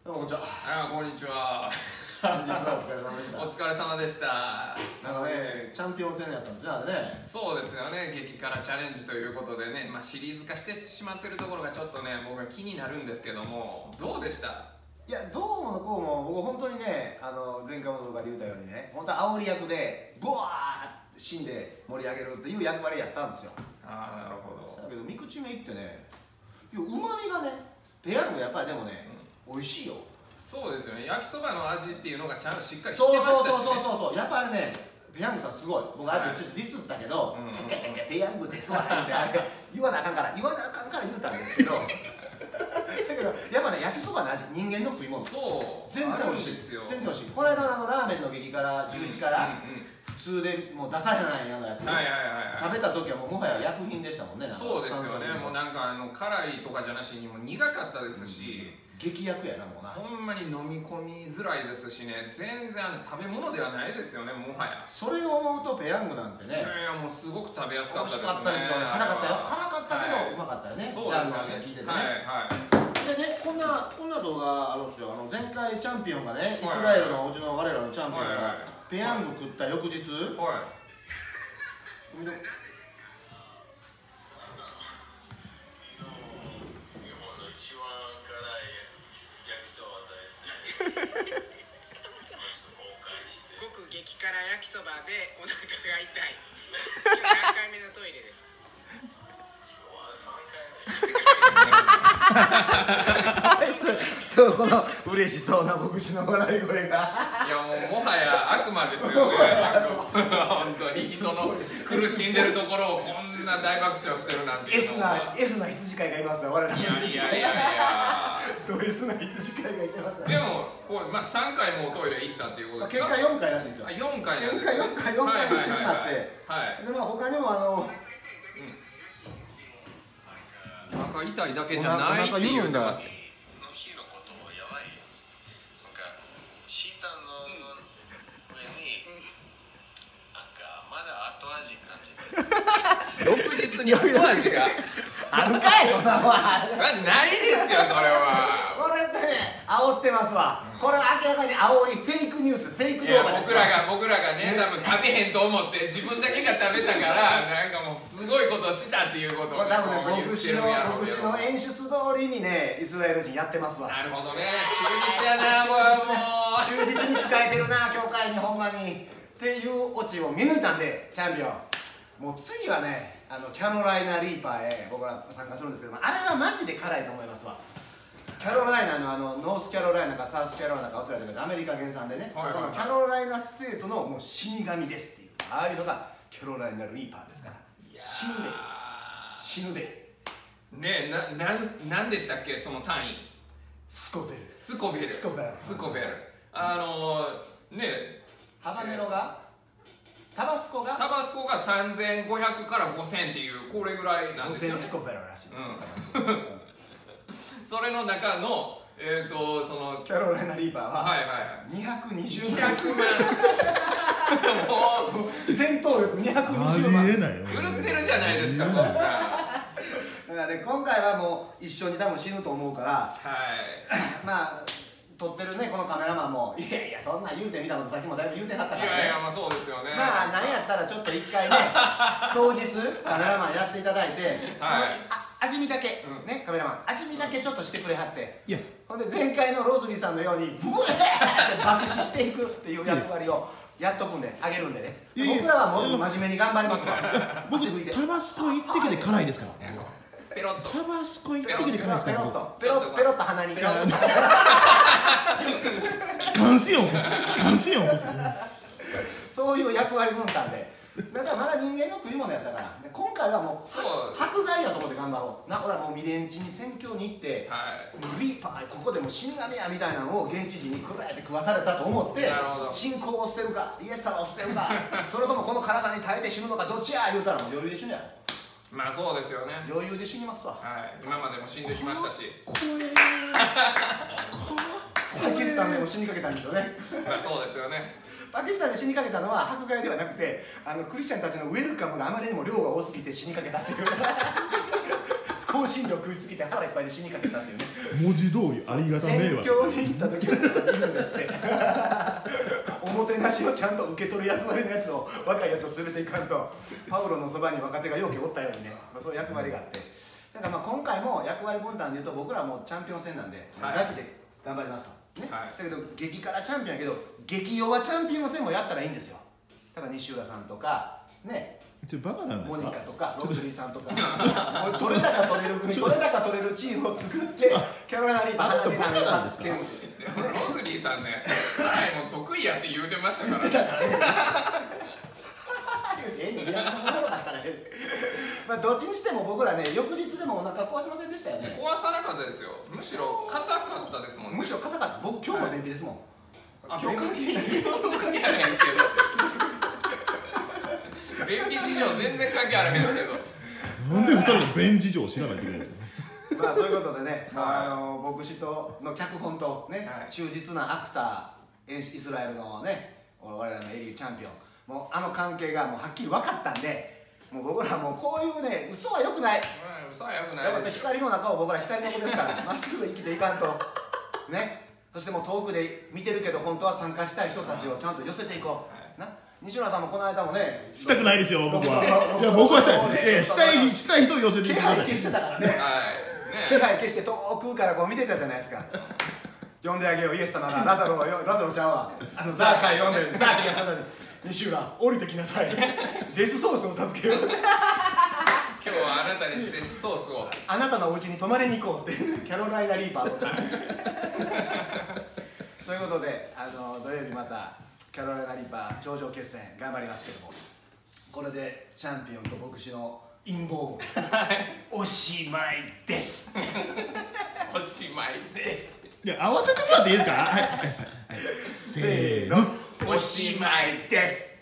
どうもこんにちは。 こんにちは。 本日はお疲れ様でした。 お疲れ様でした。 なんかね、チャンピオン戦やったんですね、あれね。 そうですよね、激辛チャレンジということでね、シリーズ化してしまってるところがちょっとね、僕は気になるんですけども、どうでした？ いや、どうものこうも、僕本当にね、前回も動画で言ったようにね、本当は煽り役で、ブワーって死んで盛り上げるっていう役割やったんですよ。 ああ、なるほど。 だけど、三口目いってね、うまみがね、ペヤングやっぱりでもね、美味しいよ。 そうですよね、焼きそばの味っていうのがちゃんとしっかりしてましたしね。 そう、やっぱりね、ペヤングさんすごい。僕あとちょっとディスったけど、ペヤングですわってあれ言わなあかんから言うたんですけど、だけどやっぱね、焼きそばの味、人間の食い物。 そう。 全然美味しい。 ですよ。 全然美味しい。この間のラーメンの激辛11辛、普通でもう出さないようなやつ。食べた時はもはや薬品でしたもんね。 そうですよね。もうなんか辛いとかじゃなしにも苦かったですし。 激薬やなもうな。 ほんまに飲み込みづらいですしね、全然食べ物ではないですよね、もはや。 それを思うとペヤングなんてね、 いやもうすごく食べやすかったですね。 美味しかったですよね。辛かったよ。辛かったけどうまかったよね。 そうですよね。 聞いててね。でね、こんな動画あるんですよ。前回チャンピオンがね、イスラエルのうちの我らのチャンピオンがペヤング食った翌日、 ごく激辛焼きそばでお腹が痛い。何回目のトイレです。 この嬉しそうな牧師の笑い声が。 いやもはや悪魔ですよね。本当にその苦しんでるところをこんな大爆笑してるなんて。 S な羊飼いがいますよ。我々の羊飼い。ド S な羊飼いがいてます。 でも3回もおトイレ行ったっていうことですか？ 結果4回らしいんですよ。 4回なんです。 4回行ってしまって、で他にもお腹痛いだけじゃないって言うんだ。 シータの上にまだ後味感じて翌日に後味があるかい、そんなもん。 それはないですよ、それは。 これってね、煽ってますわ。これは明らかに煽り、フェイクニュース、フェイク動画です。 僕らがね、多分食べへんと思って自分だけが食べたからなんかもうすごいことしたっていうことを多分ね、牧師の演出通りにね、イスラエル人やってますわ。 なるほどね、忠実やな、これもう忠実に使えてるな、教会にほんまにっていうオチを見抜いたんで、チャンピオンもう次はね、キャロライナ・リーパーへ僕ら参加するんですけども、あれはマジで辛いと思いますわ。キャロライナのノースキャロライナかサウスキャロライナか忘れたけど、アメリカ原産でね、このキャロライナステートのもう死神ですっていう、ああいうのがキャロライナ・リーパーですから、死ぬでねえ、なんでしたっけ、その単位。 スコベルねえ、 ハバネロがタバスコが 3500から5000っていう、これぐらいなんですよね。 5000スコベルらしいです。 それの中のそのキャロライナ・リーパーは220万もう戦闘力220万狂ってるじゃないですか、そんな。 だからね、今回はもう一緒に多分死ぬと思うから、撮ってるね、このカメラマンもいやそんな言うてみたことさっきもだいぶ言うてはったからね。 そうですよね。 なんやったらちょっと一回ね、当日カメラマンやっていただいて、味見だけね、カメラマン味見だけちょっとしてくれはって、ほんで前回のローズリーさんのようにブワーって爆死していくっていう役割をやっとくんであげるんでね。僕らはもっと真面目に頑張りますから。 僕タバスコ一滴で辛いですから。 ペロッと。 タバスコ一滴で辛いですから。 ペロッと鼻に。 気管支音です。 そういう役割分担で。だからまだ人間の食い物やったから、今回はもう迫害やと思って頑張ろうな。俺はもう未練地に宣教に行って、リーパーここでも死神やみたいなのを現地人にくらえて食わされたと思って、信仰を捨てるかイエス様を捨てるかそれともこの辛さに耐えて死ぬのかどっちや言うたらもう余裕で死ぬやろ。 そうですよね。 余裕で死にますわ。 今までも死んできましたし。 パキスタンでも死にかけたんですよね。 そうですよね。 パキスタンで死にかけたのは迫害ではなくて、クリスチャンたちのウェルカムがあまりにも量が多すぎて死にかけたっていう。 香辛料食いすぎて腹いっぱいで死にかけたっていうね。 文字通りありがた迷選惑。 挙に行った時は皆さんいるんですっておもてなしをちゃんと受け取る役割のやつを、若いやつを連れていかんと、パウロのそばに若手がようけおったようにね、そういう役割があって、だから今回も役割分担でいうと僕らもチャンピオン戦なんで、ガチで頑張りますと、ね、だけど激辛チャンピオンやけど激弱チャンピオン戦もやったらいいんですよ。だから西浦さんとかね、 バカなんですか。 モニカとかロブスリーさんとかもう取れ高取れる組、取れ高取れるチームを作ってキャロライナリーパー鼻で舐めるさんつける。 ロズリーさんね、辛いも得意やって言うてましたからリアクションおもろかったねまあどっちにしても僕らね、翌日でもお腹壊しませんでしたよね。 壊さなかったですよ。むしろ硬かったですもんね。 むしろ硬かった。僕今日も便秘ですもん。 あ、 今日関係ない。 関係あらへんすけど便秘事情全然関係あらへんすけど、 なんで2人の便事情を知らないといけないんですか。 まあそういうことでね、牧師との脚本とね、忠実なアクター、イスラエルのね、我々のエリーチャンピオン、もう関係がもうはっきり分かったんで、もう僕らもうこういうね、嘘は良くない。 嘘はよくなやっぱいですよ。 光の中を僕ら光の子ですからまっすぐ生きていかんとね。そしてもう遠くで見てるけど本当は参加したい人たちをちゃんと寄せていこう、な。西村さんもこの間もね、 したくないですよ僕は。いや僕はしたい。いやしたい人を寄せて気ください。 配消してたからね気配消して遠くからこう見てたじゃないですか呼んであげよう、イエス様がラザロちゃんはザーカイ呼んでる、ザーカイがそんなに西浦降りてきなさいデスソースを授けよう今日はあなたにデスソースを、 あなたのお家に泊まりに行こうってキャロライナリーパーとかということで土曜日またキャロライナリーパー頂上決戦頑張りますけども、これでチャンピオンと牧師の陰謀もおしまいです。 おしまいでいや合わせてもらっていいですか。はいはいはい。 せーの、おしまいです。